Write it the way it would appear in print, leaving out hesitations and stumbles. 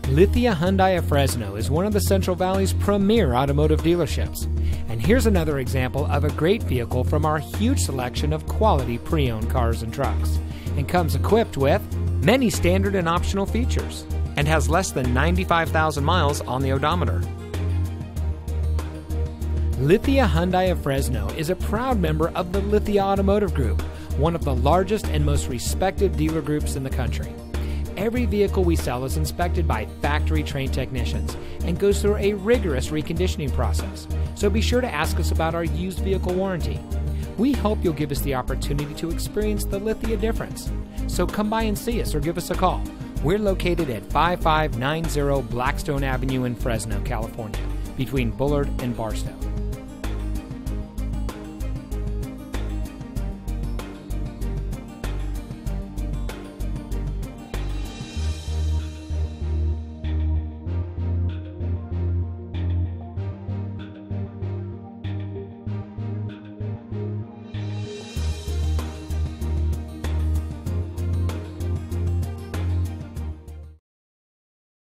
Lithia Hyundai of Fresno is one of the Central Valley's premier automotive dealerships. And here's another example of a great vehicle from our huge selection of quality pre-owned cars and trucks. And comes equipped with many standard and optional features and has less than 95,000 miles on the odometer. Lithia Hyundai of Fresno is a proud member of the Lithia Automotive Group, one of the largest and most respected dealer groups in the country. Every vehicle we sell is inspected by factory-trained technicians and goes through a rigorous reconditioning process, so be sure to ask us about our used vehicle warranty. We hope you'll give us the opportunity to experience the Lithia difference. So come by and see us or give us a call. We're located at 5590 Blackstone Avenue in Fresno, California, between Bullard and Barstow.